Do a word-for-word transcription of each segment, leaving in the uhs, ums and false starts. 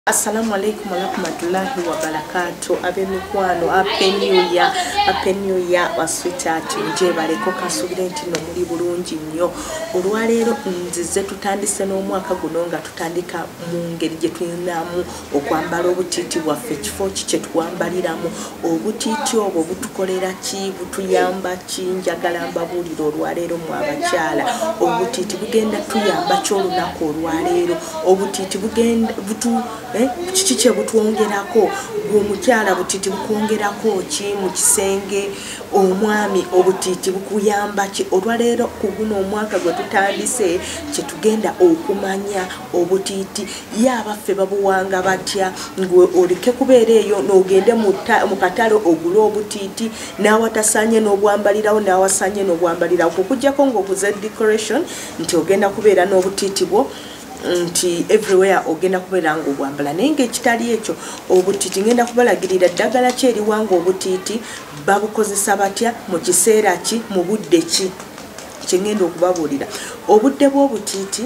Assalamu alaikum warahmatullahi wabarakatuh. Abemikwano happy new year, happy new year wa sweetheart. Nje baleko kasubire nti no muri bulungi nnyo. Olwaleero nzize tutandise n'omwaka guno nga tutandika mu ngeri gye tulinamu okwambala obutiiti bwaffe kifo kye twambaliramu. Obutiiti obwo butukolera ki, butuyamba ki? Njagala mbabuulira olwaleero mu abakyala. Obutiiti bugenda tuyamba ki olunaku olwaleero? Obutiiti bugenda butu Eh, kiki kye butwongerako? Omukyala butiiti bukwongerako ki mu kisenge? Omwami obutiiti bukuyamba ki? Olwaleero ku guno omwaka gwe tutandise kye tugenda okumanya obutiiti yabaffe babuwanga batya, ngwe oleke kubeera eyo n'ogende mu katale ogule obutiiti n'awatasanye n'obwambalirawo n'awasanye n'obwambalirawo okujjako ng'oguze decoration nti ogenda kubeera n'obutiiti bwo nti everywhere ogenda kubeera nga obwambala. Naye ng'ekitali ekyo obutiiti ngenda kubalagirira ddagala ki eriwanga obutiiti, babukozesa batya, mu kiseera ki, mu budde ki, kye ngenda okubabuulira. Obudde bw'obutiiti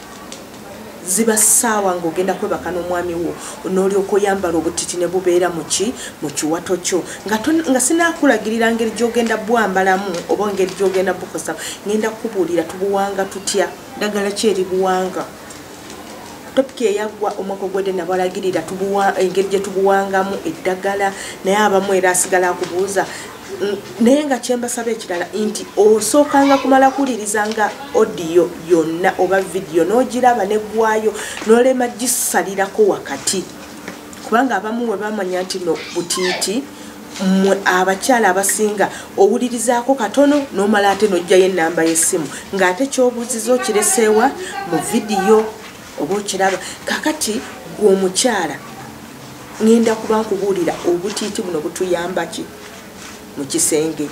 ziba ssaawa ng'ogenda kwebaka n'omwami wo n'olyoka oyambala obutiiti ne bubeera mu ki, mu kiwato kyo nga, nga sinaakulagirira ngeri gy'ogenda bwambalamu oba ngeri gy'ogenda bukozesa. Ngenda kukubuulira tubuwanga tutya, ddagala ki eribuwanga. Topic eyagwa omwaka gwedde nabalagirira tubuwa engeri gye tubuwangamu eddagala, naye abamu era asigala akubuuza. Naye nga kyembasaba ekirala nti osookanga kumala kuwulirizanga audio yonna oba video n'ogiraba neggwayo n'olema gisalirako wakati, kubanga abamu bwe bamanya nti no butiiti mwe abakyala abasinga owulirizaako katono n'omala ate n'ojjayo ennamba y'essimu ng'ate ky'obuuziza okireseewa mu video oba okiraba. Kakati gwe omukyala ngenda kuba nkubuulira obutiiti buno butuyamba ki mu kisenge,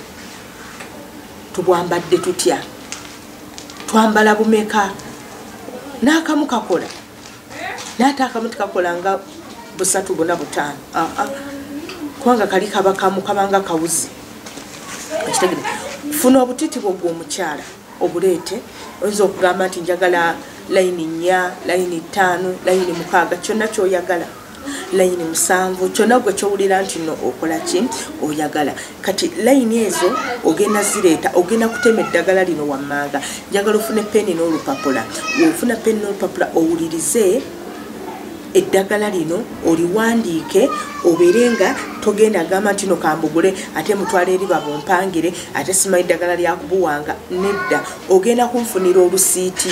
tubwambadde tutya, twambala bumeka, n'akamu kakola n'ate akamu tikakola nga busatu buna butaano, aa kubanga kali kaba kamu kabanga kawuzi. Ekitegere funa obutiiti bwo gwe omukyala obuleete, oyinza okugamba nti njagala layini nnya, layini ttaano, layini mukaaga, kyonna ky'oyagala, layini musanvu, kyonna gwe kyowulira nti no okola ki oyagala. Kati layini ezo ogenda zireeta, ogenda kutema eddagala lino wammanga. Njagala ofune peni n'olupapula. Wofuna peni n'olupapula owulirize eddagala lino oliwandiike, obeere nga togenda gamba nti no kambugule ate mutwale eri babumpangire ate simanyi eddagala lyakubuwanga. Nedda, ogenda kunfunira olusiiti.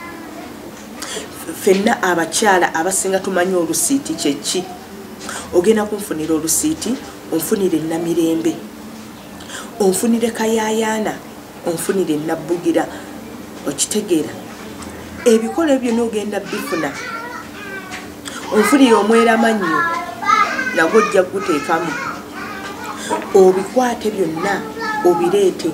Fenna abakyala abasinga tumanyi olusiiti kyeki. Ogenda kunfunira olusiiti, onfunire Namirembe, onfunire Kayayaana, onfunire Nabbugira. Okitegeera ebikola ebyo n'ogenda bifuna. Onfunire Omweramannyo nagwo ojja guteekamu, obikwate byonna obireete.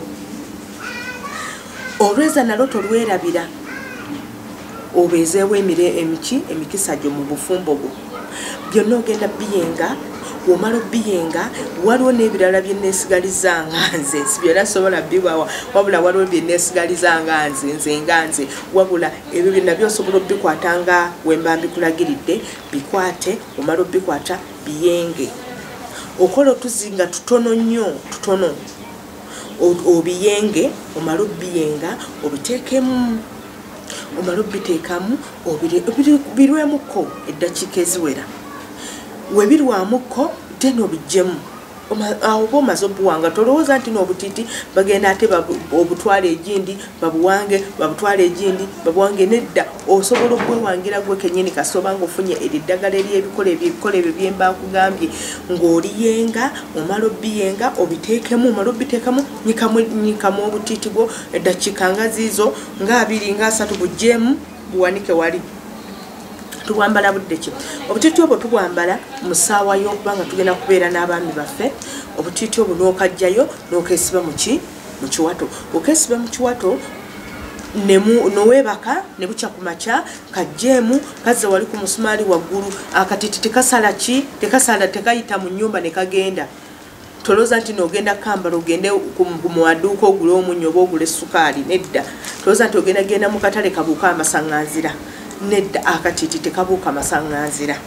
Olweza nalwo tolwerabira, obeezeewo emire emiki emikisa gyo mu bufumbo bwo byonna ogenda biyenga. Womala biyenga waliwo n'ebirala bye neesigaliza nga nze, si byonna sobola bibawa, wabula waliwo bye neesigaliza nga nze nze nga nze, wabula ebyo byonna byosobola obikwata nga wemba mbikulagiridde. Bikwate, omala obikwata biyenge. Okola otuzinga tutono nnyo, tutono, obiyenge. Omala obiyenga obiteekemu, omala obiteekamu birwemuko eddakiika eziwera. Webirwamuko then obijjemu, awo oba omaze obuwanga. Tolowooza nti n'obutiiti bagenda ate obutwala egindi babuwange, babutwala egindi babuwange. Nedda, osobola okwewangira gwe kennyini kasoba ng'ofunye eddagala ery'ebikola ebikola ebyo bye mba nkugambye, ng'oliyenga. Omala obiyenga obiteekemu, omala obiteekamu nyikamu obutiiti bwo eddakiika nga ziizo nga abiri nga asatu, bujjemu buwanike wali. Tubwambala budde ki? Obutiiti obwo tubwambala mu ssaawa y'okubanga tugenda kubeera n'abaami baffe. Obutiiti obwo n'okajjayo n'okeesiba mu ki, mu kiwato. Okeesiba mu kiwato noweebaka ne bukya ku makya kajjeemu kazza wali ku musumaali waggulu. Akatiti tekasala ki, tekasala tekayita mu nnyumba ne kagenda. Tolooza nti n'ogenda kambala ogende mu adduuka ogule omunnyo oba ogule sukaali. Nedda, tolooza nti ogenda genda mu katale kabuuka amasaŋŋanzira. Nedda, akatiti tekabuuka masaŋŋanzira.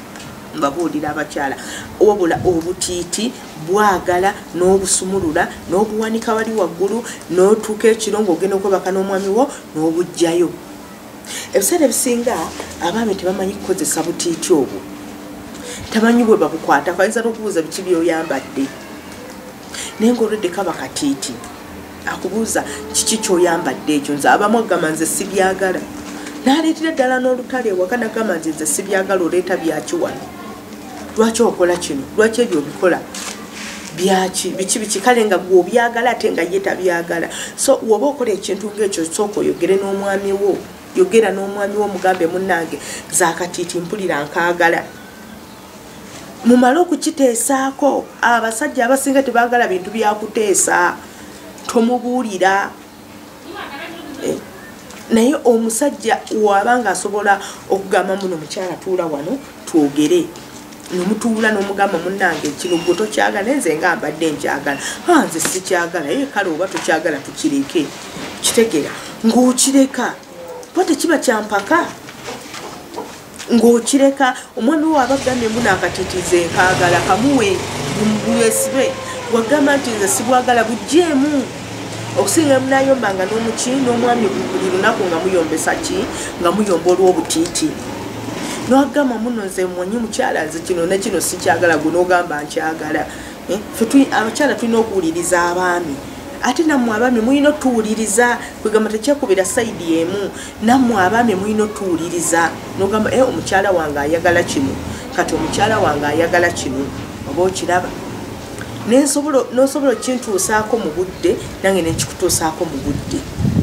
mbabuulira abakyala wabula obutiiti bwagala n'obusumulula n'obuwanika wali waggulu n'otuuka ekiro ng'ogenda okwebaka n'omwami wo n'obujjayo. Ebiseera ebisinga abaami tebamanyi kukozesa butiiti obwo, tamanyi bwe babukwata, kayinza n'okubuuza biki by'oyambadde naye ng'olwedde kaba katiiti akubuuza kiki ky'oyambadde ekyo. Nze abamu agamba nze sibyagala, n'aleetera ddala n'olutale ewaka n'agamba nze nze sibyagala, oleeta byaki wano? Lwaki okola kino? Lwaki ebyo obikola byaki biki biki? Kale nga gwe obyagala ate nga ye tabyagala. So woba okola ekintu ng'ekyo sooka oyogere n'omwami wo, yogera n'omwami wo mugambe munnange zaakatiiti mpulira nkaagala. Mumale okukiteesaako. Abasajja abasinga tebaagala bintu byakuteesa, tomubuulira. Eh. Naye omusajja wabanga asobola okugamba muno mukyala tuula wano twogere, nomutuula n'omugamba munnange kino gwe tokyagala, nze nga mbadde nkyagala, ah nze sikyagala, ye kale oba tokyagala tukireke. Kitegera ng'okireka bwe tekiba kyampaka ng'okireka. Omwami wo aba agambye muno akatiitize nkaagala kamuwe bwesibe, wagamba nti nze sibwagala bujjeemu. Okusinga munayombanga n'omuki n'omwami buli lunaku nga muyombesa ki nga muyomba olw'obutiiti. N'agamba muno nze mwenyi mukyala nze kino ne kino sikyagala, gwe n'ogamba nkyagala. Abakyala tulina okuwuliriza abaami, ate nammwe abaami mulina otuwuliriza. Kwegamba tekyekubira sayidi emu, nammwe abaami mulina otuwuliriza. N'ogamba e omukyala wange ayagala kino, kati omukyala wange ayagala kino, oba okiraba n'osobola okintuusaako mu budde, nange nekikutuusaako mu budde.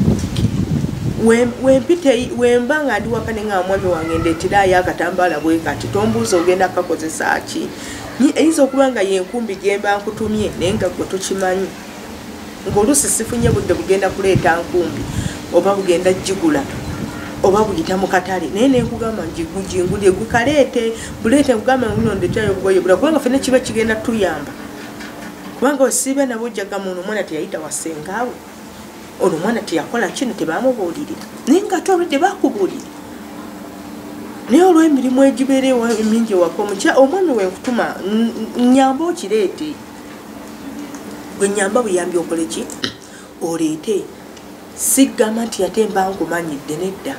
Wemba nga ndi waka nenga omwami wange ndeeterayo akatambaala bwe kati, tombuuza ogenda kakozesa ki. Eyinza okuba nga yenkumbi gyemba nkutumye naye nga gwe tokimanyi, ng'oluusi sifunye budde bugenda kuleeta nkumbi oba bugenda gigula oba buyita mu katale, naye nenkugamba ngigujingulye gwe kaleete buleete, nkugamba nguno ndeetayo obugoye bula, kubanga ffenna kiba kigenda tuyamba. Kubanga osiibe nabo ojjaga muno omwana teyayita wasengaawe, ono omwana teyakola kino tebamubuulirira, naye ng'ate olwedde bakubuulira. Naye olw'emirimu egibeerewo emingi ewaka omukya omwami wenkutuma nnyamba okireete, gwe nnyamba buyambi okole ki oleete. Siggamba nti ate mba nkumanyidde, nedda.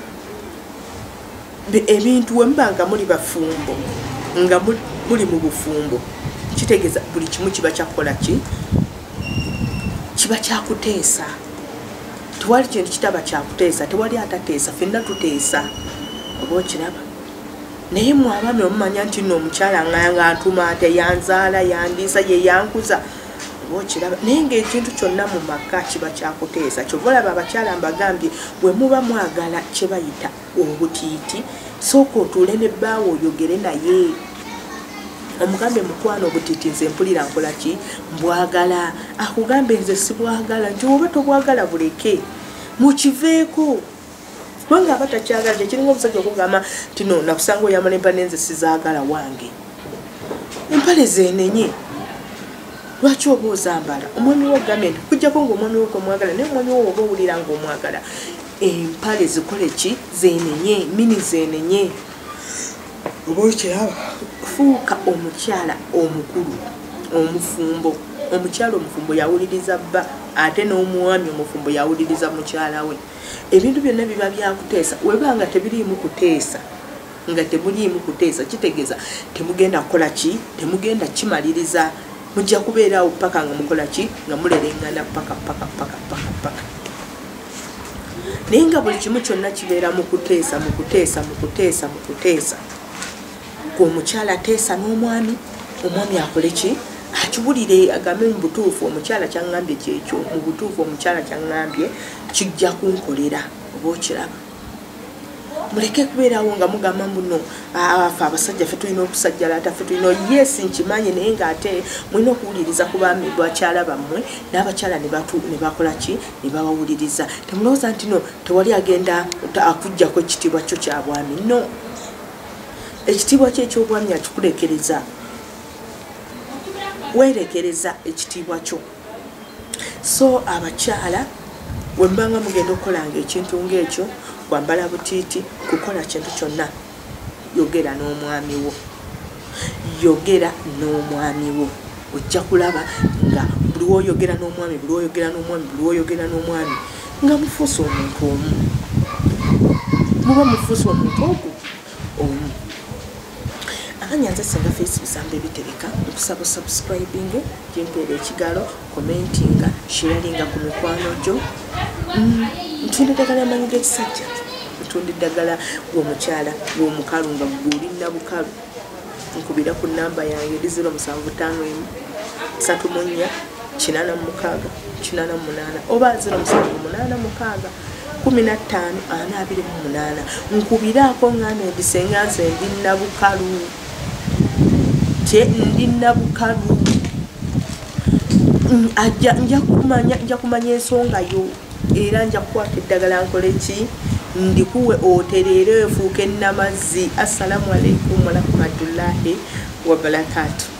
Ebintu wemuba nga muli bafumbo nga muli mu bufumbo, kitegeeza buli kimu kiba kyakukola ki kiba kyakuteesa. Tewali kintu kitaba kyakuteesa, tewali atateesa, ffenna tuteesa, oba okiraba. Naye mwe abaami omumanya nti nno omukyala nga ntuma ate yanzaala yandiisa ye yankuza, oba okiraba. Naye ng'ekintu kyonna mu maka kiba kyakuteesa. Kyova olaba abakyala mbagambye bwe muba mwagala kye bayita obutiiti, sooka otuule ne bbaawe oyogere naye, omugambe mukwano obutiiti nze mpulira nkola ki mbwagala, akugambe nze sibwagala, nti oba tobwagala buleke mukiveeko. Kubanga aba takyagala, kyekiringa omusajja okugamba nti no nakusanga oyambala empale nze sizaagala wange, empale zeenenye, lwaki oba ozambala? Omwami wo ogambe nti kujjako ng'omwami wo komwagala, naye omwami wo oba owulira ng'omwagala, empale zikole ki zeenenye, mini zeenenye, oba okiraba. Fuuka omukyala omukulu omufumbo. Omukyala omufumbo yawuliriza bba, ate n'omwami omufumbo yawuliriza mukyala we. Ebintu byonna biba byakuteesa. Webanga tebiriimu kuteesa, nga temuliimu kuteesa, kitegeeza temugenda kukola ki, temugenda kimaliriza, mujja kubeeraawo paka nga mukola ki nga mulerengana paka paka paka paka paka. Naye nga buli kimu kyonna kibeera mu kuteesa mu kuteesa mu kuteesa mu kuteesa, omukyala ateesa n'omwami, omwami akole ki akiwulire, agambe mu butuufu omukyala kyaŋŋambye kyekyo, mu butuufu omukyala kyaŋŋambye kijja kunkolera, oba okiraba. Muleke kubeerawo nga mugamba muno afe abasajja ffe tulina okusajjalaata, ffe tulina yes nkimanyi, naye ng'ate mulina okuwuliriza ku baami bakyala bammwe, n'abakyala ne bakola ki ne babawuliriza. Temulowooza nti no tewali agenda akuggyako ekitiibwa kyo kya bwami, no. Ekitiibwa kyo eky'obwami akikulekereza, weerekereza ekitiibwa kyo. So abakyala bwe mbanga mugenda okukolanga ekintu ng'ekyo, kwambala butiiti, kukola kintu kyonna, yogera n'omwami wo. yogera n'omwami wo ojja kulaba nga buli woyogera n'omwami buli woyogera n'omwami buli woyogera n'omwami nga mufuuse omuntu omu muba mufuuse omuntu ogu omu akanyanza singa face bisambe bitereka okusaba subscribing jempeera ekigalo commentinga sharinga ku mikwano gyo ntunda eddagala amanyi g'ekisajja ntunda eddagala w'omukyala w'omukalu nga guli nabukalu nkubira ku namba yange ndi zero musanvu ttaano emu ssatu mu nnya kinaana mu mukaaga kinaana mu munaana oba zero musanvu munaana mukaaga kumi na ttaano ana abiri mu munaana nkubiraako ngana ebisenga nze ndi nabukalu kye ndi nabukalu nja kumanya ensonga yo era nja kukwata eddagala nkole ki ndikuwe otereere efuuke nnamazzi. Assalamu alaikum warahmatullahi wabarakatuh.